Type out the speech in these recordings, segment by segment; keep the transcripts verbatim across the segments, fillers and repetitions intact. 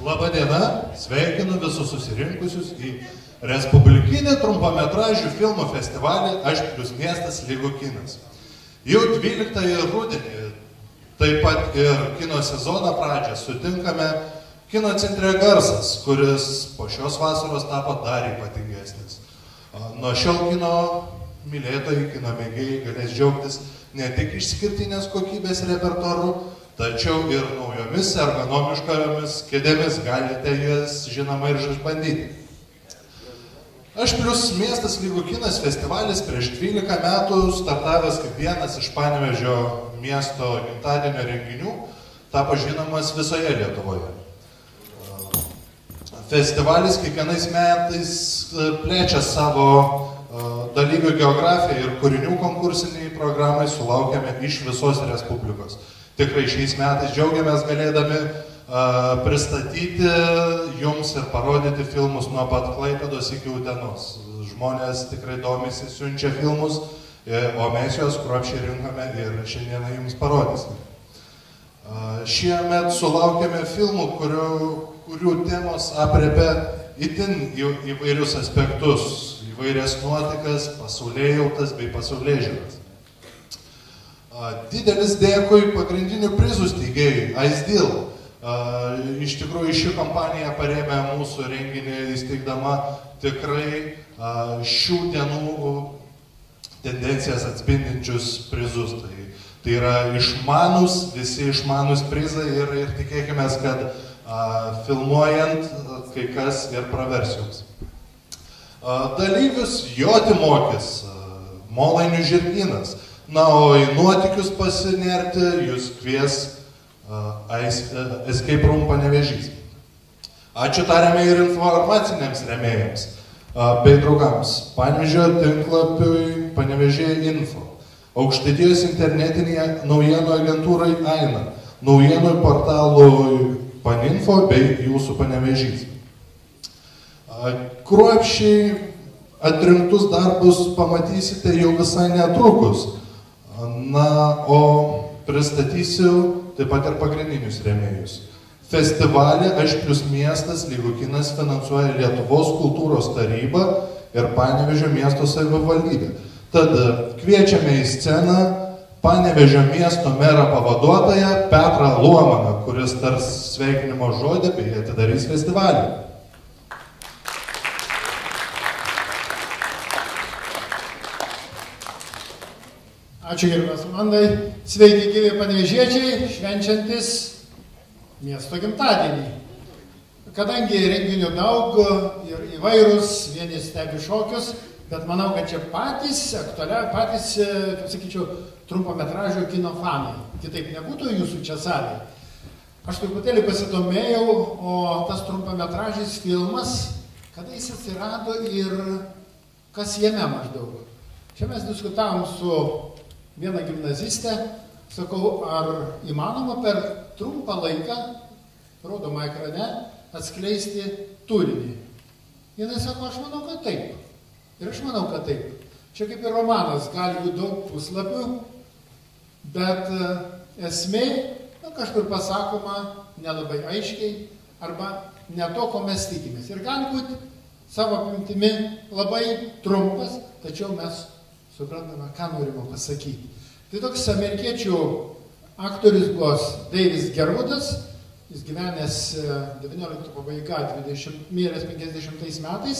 Labadiena, sveikinu visus susirinkusius į Respublikinį trumpametražių filmų festivalį Aš plius miestas lygu kinas. Jau dvyliktąjį rudenį, taip pat ir kino sezono pradžią, sutinkame Kino centre Garsas, kuris po šios vasaros tapo dar ypatingesnis. Nuo šiol kino mylėtojai, kino mėgėjai galės džiaugtis ne tik išskirtinės kokybės repertuaru, tačiau ir naujomis ergonomiškomis kėdėmis, galite jas žinoma ir išbandyti. Aš plius miestas lygu kinas festivalis prieš dvylika metų startavęs kaip vienas iš Panevėžio miesto gimtadienio renginių, tapo žinomas visoje Lietuvoje. Festivalis kiekvienais metais plečia savo dalyvių geografiją ir kūrinių konkursiniai programai sulaukiame iš visos Respublikos. Tikrai šiais metais džiaugiamės galėdami uh, pristatyti jums ir parodyti filmus nuo pat Klaipėdos iki Utenos. Žmonės tikrai domisi, siunčia filmus, o mes juos kruopščiai rinkame ir šiandieną jums parodysime. Uh, šiemet sulaukėme filmų, kurių, kurių temos aprėpia itin įvairius aspektus, įvairias nuotikas, pasaulėjautas bei pasaulėžiūras. Didelis dėkui pagrindinių prizų steigėjui Aizdil. Iš tikrųjų, ši kompanija parėmė mūsų renginį įsteigdama tikrai šių dienų tendencijas atspindinčius prizus. Tai, tai yra išmanus, visi išmanus prizai ir, ir tikėkime, kad filmuojant kai kas ir pravers jums. Dalyvius Joti mokys, Molainių žirgynas. Na, o į nuotykius pasinerti jūs kvies uh, Escape Room Panevėžys. Ačiū tariame ir informaciniams rėmėjams uh, bei draugams. Panevėžio tinklapiui Panevėžėje Info, Aukštaitijos internetinėje naujienų agentūrai Aina, naujienų portalui Paninfo bei jūsų Panevėžys. Uh, kruopščiai atrinktus darbus pamatysite jau visai netrukus. Na, o pristatysiu taip pat ir pagrindinius rėmėjus. Festivalį Aš plius miestas lygu kinas finansuoja Lietuvos kultūros taryba ir Panevėžio miesto savivaldybė. Tad kviečiame į sceną Panevėžio miesto merą pavaduotoją Petrą Luomaną, kuris tars sveikinimo žodį bei atidarys festivalį. Ačiū gerbiamas Mandai. Sveiki gyvi panevėžiečiai, švenčiantis miesto gimtadienį. Kadangi renginių daug ir įvairūs, vieni stebi šokius, bet manau, kad čia patys aktualia, patys, kaip sakyčiau, trumpametražio kino fanai. Kitaip nebūtų jūsų čia salėje. Aš truputėlį pasidomėjau, o tas trumpametražis filmas, kada jis atsirado ir kas jame maždaug. Čia mes diskutavom su vieną gimnazistę, sakau, ar įmanoma per trumpą laiką, rodomą ekrane, atskleisti turinį. Jinai sako, aš manau, kad taip. Ir aš manau, kad taip. Čia kaip ir romanas, gali būti daug puslapių, bet esmė, na, kažkur pasakoma nelabai aiškiai, arba ne to, ko mes tikimės. Ir gali būti savo apimtimi labai trumpas, tačiau mes suprantame, ką norime pasakyti. Tai toks amerikiečių aktorius buvo Davis Gerwoodas, jis gyvenęs devyniolikto pabaiga, miręs penkiasdešimtais metais.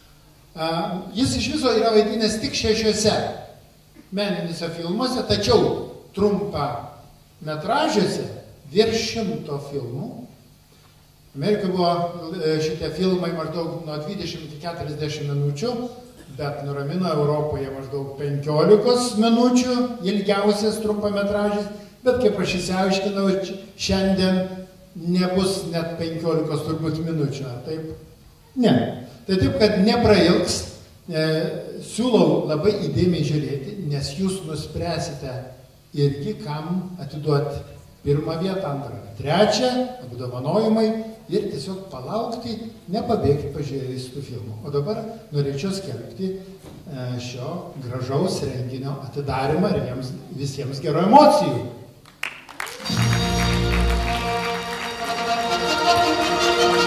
Jis iš viso yra vaidinęs tik šešiuose meninėse filmuose, tačiau trumpa metražiuose virš šimto filmų. Amerikoje buvo šitie filmai maždaug nuo dvidešimt iki keturiasdešimt minučių, bet nuramino Europoje maždaug penkiolikos minučių, ilgiausias trumpametražis, bet kaip aš įsiaiškinau, šiandien nebus net penkiolikos turbūt minučių, ar taip? Ne. Tai taip, kad neprailgs, e, siūlau labai įdėmiai žiūrėti, nes jūs nuspręsite irgi, kam atiduoti pirmą vietą, antrą, trečią, apdovanojimai ir tiesiog palaukti, nepabėgti pažiūrėjus tų filmų. O dabar norėčiau skelbti šio gražaus renginio atidarimą ir jiems visiems gerų emocijų. Thank you.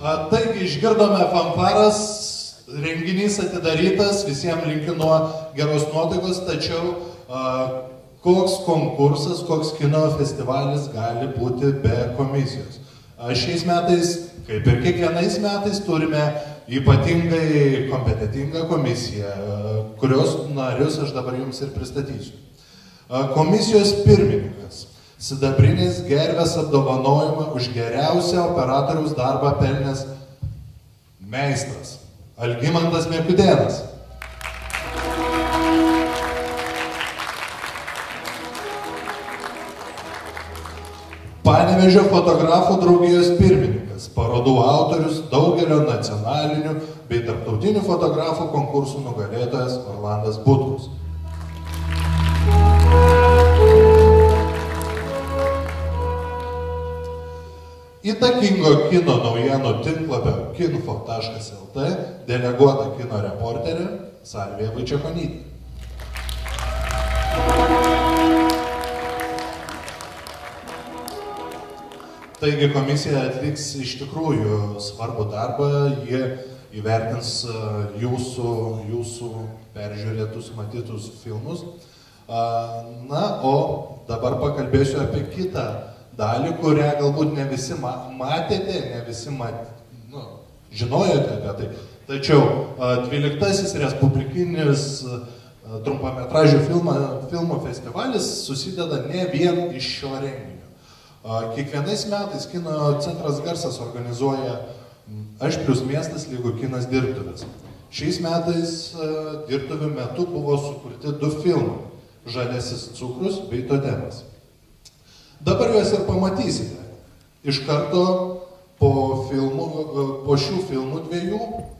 Taigi išgirdome fanfaras, renginys atidarytas, visiems linkiu nuo geros nuotaikos, tačiau koks konkursas, koks kino festivalis gali būti be komisijos. Šiais metais, kaip ir kiekvienais metais, turime ypatingai kompetentingą komisiją, kurios narius aš dabar jums ir pristatysiu. Komisijos pirmininkas, sidabrinės gervės apdovanojimą už geriausią operatoriaus darbą pelnęs meistras Algimantas Miekudėnas. Panevėžio fotografų draugijos pirmininkas, parodų autorius, daugelio nacionalinių bei tarptautinių fotografų konkursų nugalėtojas Orlandas Butkus. Įtakingo kino naujienų tinklapio kinfo taškas lt deleguota kino reporterė Salvija Vaičiakonytė. Taigi komisija atliks iš tikrųjų svarbų darbą, jie įvertins jūsų, jūsų peržiūrėtus, matytus filmus. Na, o dabar pakalbėsiu apie kitą dalį, kurią galbūt ne visi matėte, ne visi mat... nu, žinojote apie tai. Tačiau dvyliktasis Respublikinis trumpametražių filmų festivalis susideda ne vien iš šio renginio. Kiekvienais metais Kino centras Garsas organizuoja Aš plius miestas lygu kinas dirbtuvės. Šiais metais dirbtuvių metu buvo sukurti du filmai – Žaliasis cukrus bei Totemas. Dabar juos ir pamatysite. Iš karto po, filmų, po šių filmų dviejų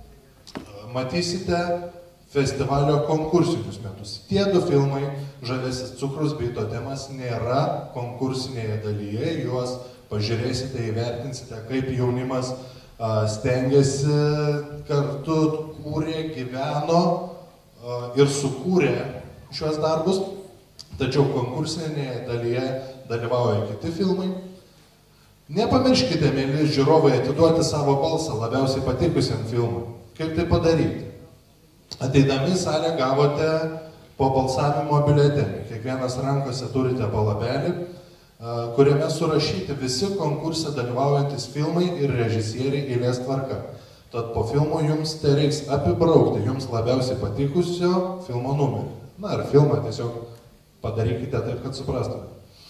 matysite festivalio konkursinius metus. Tie du filmai, Žaliasis cukrus bei Totemas, nėra konkursinėje dalyje. Juos pažiūrėsite, įvertinsite, kaip jaunimas stengiasi, kartu kūrė, gyveno ir sukūrė šios darbus. Tačiau konkursinėje dalyje dalyvauja kiti filmai. Nepamirškite, mėly žiūrovai, atiduoti savo balsą labiausiai patikusiam filmui. Kaip tai padaryti? Ateidami į salę gavote po balsavimo biuletenį. Kiekvienas rankose turite balabelį, kuriame surašyti visi konkurse dalyvaujantis filmai ir režisieriai eilės tvarka. Tad po filmo jums tereiks apibraukti jums labiausiai patikusio filmo numerį. Na, ar filmą tiesiog padarykite taip, kad suprastumėte.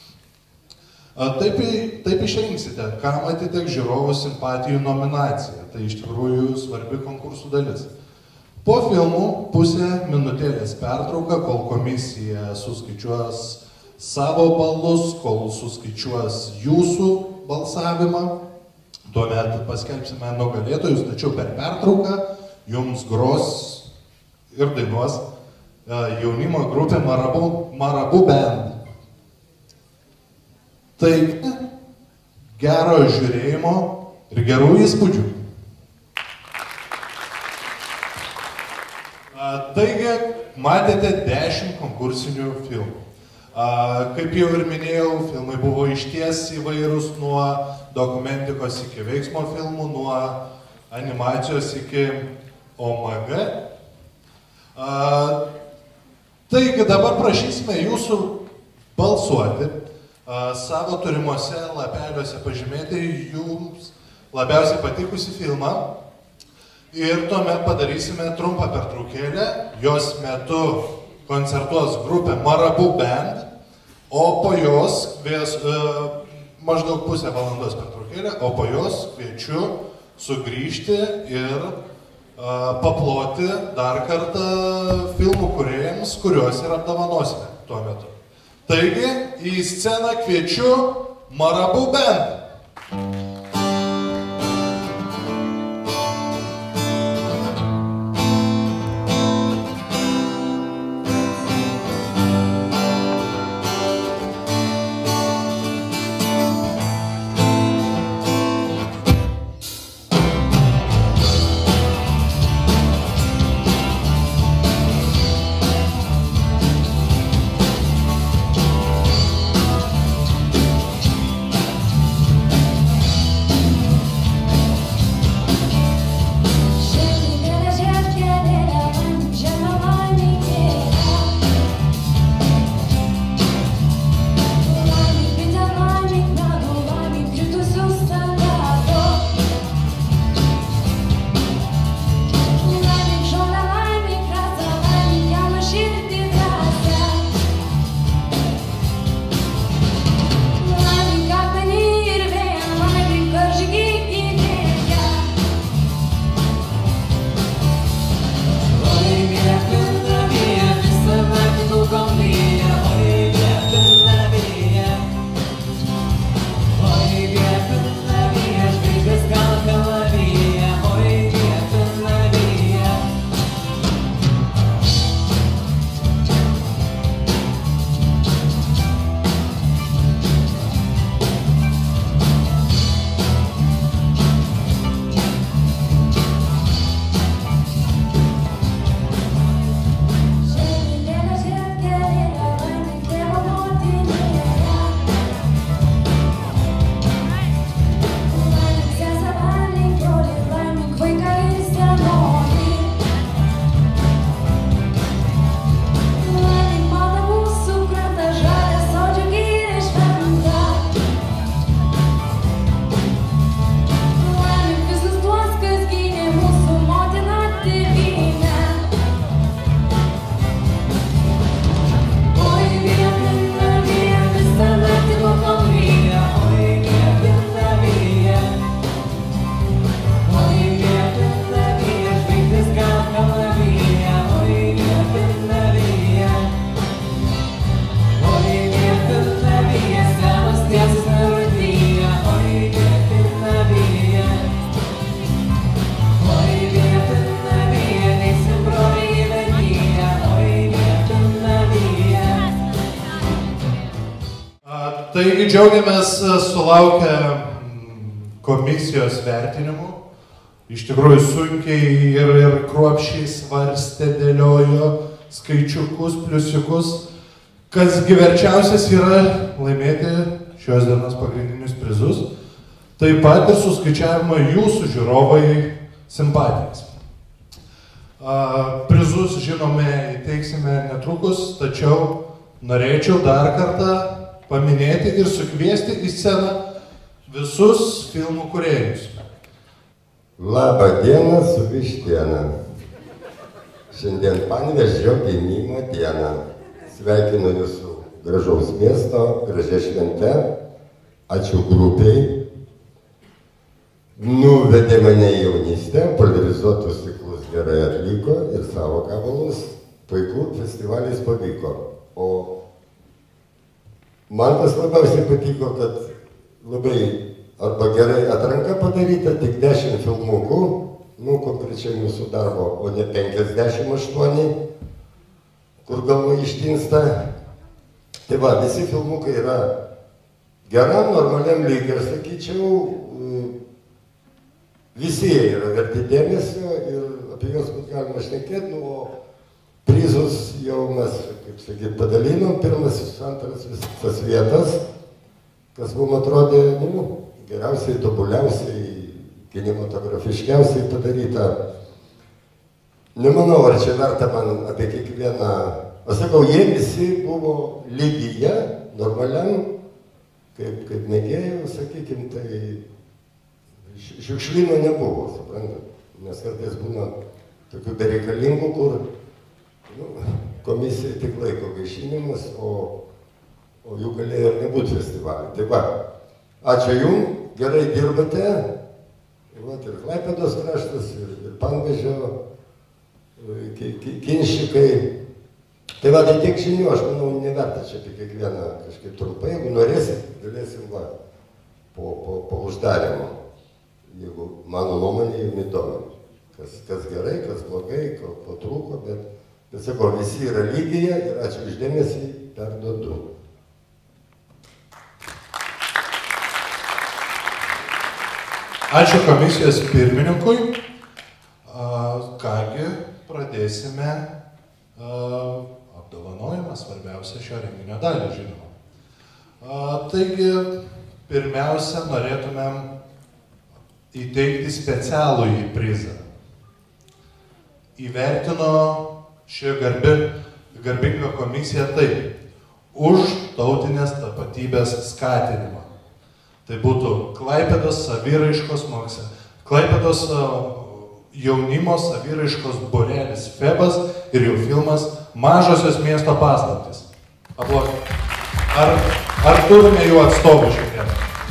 Taip, taip išrinksite, kam atiteks žiūrovų simpatijų nominacija. Tai iš tikrųjų svarbi konkursų dalis. Po filmų pusę minutėlės pertrauka, kol komisija suskaičiuos savo balus, kol suskaičiuos jūsų balsavimą. Tuomet paskelbsime nugalėtojus, tačiau per pertrauką jums gros ir dainuos jaunimo grupė Marabu, Marabu Band. Tai gero žiūrėjimo ir gerų įspūdžių. Taigi, matėte dešimt konkursinių filmų. Kaip jau ir minėjau, filmai buvo išties įvairūs nuo dokumentikos iki veiksmo filmų, nuo animacijos iki O M G. Taigi, dabar prašysime jūsų balsuoti, savo turimuose lapeliuose pažymėti jums labiausiai patikusi filmą. Ir tuomet padarysime trumpą pertraukėlę, jos metu koncertuos grupė Marabu Band, o po jos kvies, e, maždaug pusę valandos pertraukėlę, o po jos kviečiu sugrįžti ir e, paploti dar kartą filmų kūrėjams, kuriuos ir apdovanosime tuo metu. Taigi, į sceną kviečiu Marabu Band. Taigi džiaugiamės sulaukę komisijos vertinimų. Iš tikrųjų sunkiai ir, ir kruopščiai svarstė, dėliojo skaičiukus, pliusiukus. Kasgi verčiausias yra laimėti šios dienos pagrindinius prizus. Taip pat ir suskaičiavimo jūsų žiūrovai simpatijas. Prizus, žinome, įteiksime netrukus, tačiau norėčiau dar kartą paminėti ir sukviesti į sceną visus filmų kūrėjus. Labą dieną su vištiena. Šiandien Panevėžio gimimo diena. Sveikinu jūsų gražaus miesto, gražia švente. Ačiū grupiai. Nuvedė mane į jaunystę, poliarizuotus ciklus gerai atliko ir savo gabalus. Puiku, festivalis pavyko. O man tas labiausiai patiko, kad labai arba gerai atranka padaryta, tik dešimt filmukų, nu, konkrečiai mūsų darbo, o ne penkiasdešimt aštuoni, kur galva ištinsta. Tai va, visi filmukai yra geram, normaliam lygiai, aš sakyčiau, visi jie yra verti dėmesio ir apie juos būt galima šnekėti, nu, o prizus jau mes, kaip sakyt, padalinom, pirmasis, antras, visas vietas, kas mums atrodė, nu, geriausiai, tobuliausiai, kinematografiškiausiai padaryta. Nemanau, ar čia verta man apie kiekvieną... Aš sakau, jie visi buvo lygyje, normaliam, kaip, kaip mėgėjau, sakykim, tai šiukšlyno nebuvo, suprantat. Nes kartais būna tokių bereikalingų, kur nu, komisija tik laiko gaišinimas, o, o jų galėjo ir nebūti festivalį. Tai va, ačiū jums, gerai dirbate, vat, ir Klaipėdos kraštas, ir, ir Panevėžio Kinščikai. Tai va, tai tiek žinių, aš manau, neverta čia apie kiekvieną kažkaip trumpai. Jeigu norėsit, galėsim va, po, po, po uždarimo, jeigu mano nuomonė jums įdomi. Kas, kas gerai, kas blogai, ko, ko trūko, bet, bet sakau, visi yra lygyje ir ačiū už dėmesį, perduodu. Ačiū komisijos pirmininkui. Kągi, pradėsime apdovanojimą, svarbiausia šio renginio dalį, žinoma. Taigi, pirmiausia, norėtumėm įteikti specialųjį prizą. Įvertino ši garbi, garbinga komisija taip, už tautinės tapatybės skatinimą. Tai būtų Klaipėdos saviraiškos moksle, Klaipėdos jaunimo saviraiškos būrelis Febas ir jų filmas Mažosios miesto paslaptys. Aplokime. Ar, ar turime jų atstovų šiandien?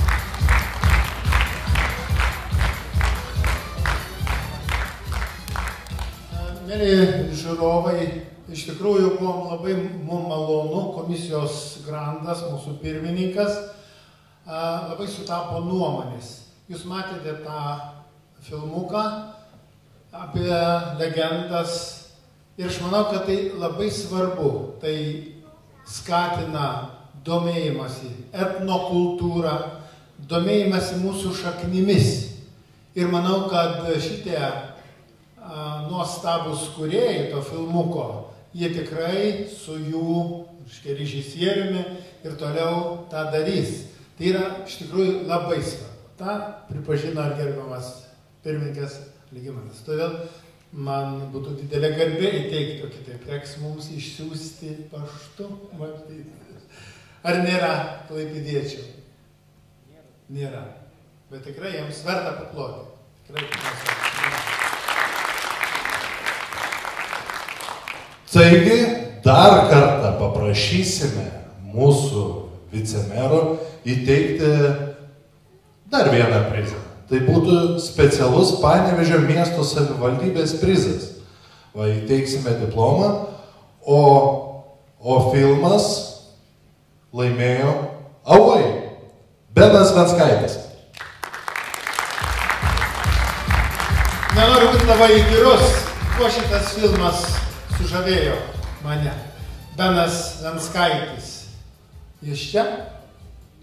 Mėly žiūrovai, iš tikrųjų buvom labai mums malonu, komisijos grandas, mūsų pirmininkas, labai sutapo nuomonės. Jūs matėte tą filmuką apie legendas ir aš manau, kad tai labai svarbu. Tai skatina domėjimąsi etnokultūrą, domėjimąsi mūsų šaknimis. Ir manau, kad šitie a, nuostabus kūrėjai to filmuko, jie tikrai su jų reiškia, režisieriumi ir toliau tą darys. Tai yra iš tikrųjų labai svarbu. Ta pripažino ir gerbiamas pirmininkas Lygimantas. Todėl man būtų didelė garbė įteikti, o kitaip reiks mums išsiųsti paštu. Ar nėra klaipėdiečių? Nėra. Bet tikrai jiems verta paploti. Tikrai Taigi, dar kartą paprašysime mūsų vicemero įteikti dar vieną prizą. Tai būtų specialus Panevėžio miesto savivaldybės prizas. Va, įteiksime diplomą, o, o filmas laimėjo Avai, Benas Venskaitis. Nenoriu būti labai įkyrus, kuo šitas filmas sužavėjo mane. Benas Venskaitis. Jis čia?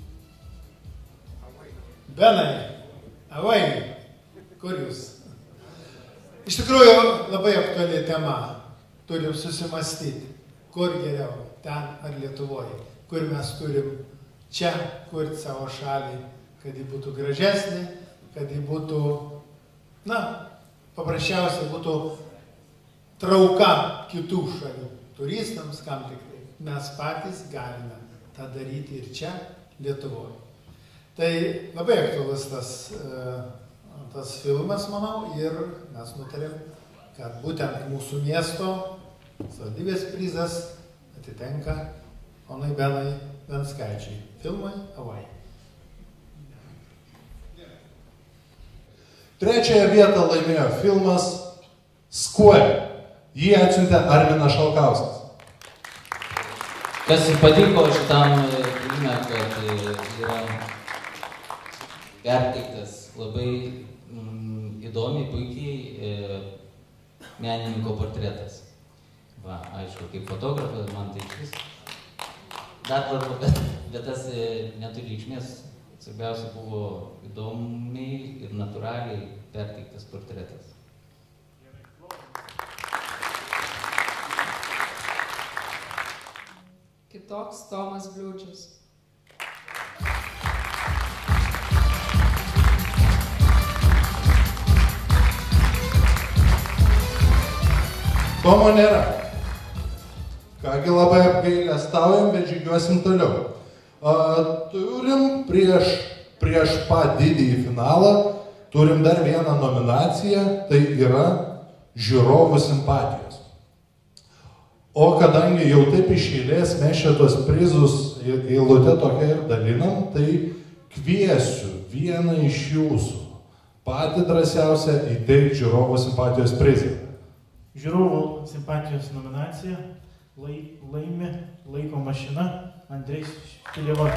Benai, avai, kur jūs? Iš tikrųjų, labai aktuali tema. Turim susimastyti, kur geriau, ten ar Lietuvoje, kur mes turim čia kurti savo šalį, kad ji būtų gražesnė, kad ji būtų, na, paprasčiausiai būtų trauka kitų šalių, turistams, kam tik tai. Mes patys galime tą daryti ir čia, Lietuvoje. Tai labai aktualus tas, tas filmas, manau, ir mes nutarėm, kad būtent mūsų miesto savivaldybės prizas atitenka ponui Benai Venskaičiui. Filmui Avai. Trečiąją vietą laimėjo filmas Square. Jį atsiuntė Arminas Šalkauskas. Kas patiko šitam filme, kad yra perteiktas labai mm, įdomiai, puikiai e, menininko portretas. Va, aišku, kaip fotografas man tai šis dar svarbu, bet, bet tas e, neturi reikšmės. Svarbiausia buvo įdomiai ir natūraliai perteiktas portretas. Kitoks Tomas Bliūdžius. Tomo nėra. Kągi labai apgailestaujam, bet žygiuosim toliau. A, turim prieš, prieš pat didįjį finalą, turim dar vieną nominaciją, tai yra žiūrovų simpatijos. O kadangi jau taip iš eilės mes šitos prizus eilutę tokia ir dalinam, tai kviesiu vieną iš jūsų patį drąsiausią įteikti žiūrovų simpatijos prizą. Žiūrovų simpatijos nominacija lai, laimi Laiko mašina Andrejus Špileva.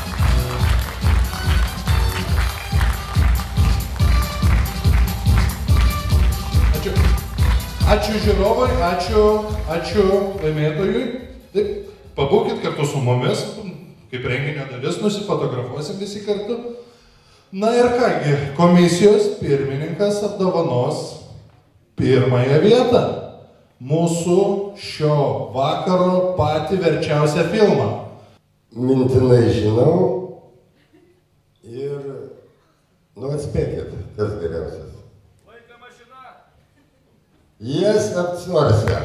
Ačiū. Ačiū žiūrovai, ačiū, ačiū laimėtojui. Taip, pabūkit kartu su mumis, kaip renginio dalis, nusifotografuosim visi kartu. Na ir kągi, komisijos pirmininkas apdovanos pirmąją vietą. Mūsų šio vakaro patį verčiausią filmą. Mintinai žinau ir, nu atspėkit, kas geriausias. Laiko mašina. Jas apsvarsia.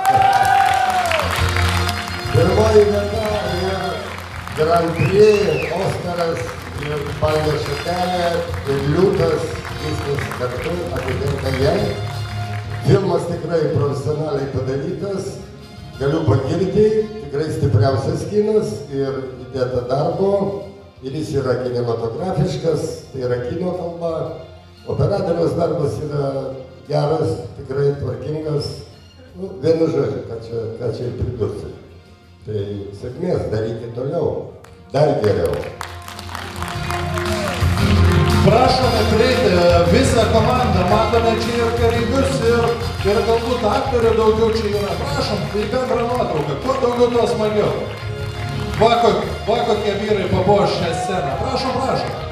Pirmoji vieta ir Grand Prix, Oskaras ir Palmės šakelė ir liūtas, viskas kartu atitenka jai. Filmas tikrai profesionaliai padarytas, galiu pagirti, tikrai stipriausias kinas ir įdėta darbo, ir jis yra kinematografiškas, tai yra kino kalba, operatoriaus darbas yra geras, tikrai tvarkingas, nu, vienu žodžiu, ką čia, ką čia ir pridursi. Tai sėkmės, darykit toliau, dar geriau. Prašome prieiti visą komandą, matome čia ir kareivius, ir, ir galbūt aktorių daugiau čia yra. Prašom, tai bendrą nuotrauką, kuo daugiau to smagiau. Va, va kokie vyrai papuoš šią sceną. Prašom, prašom.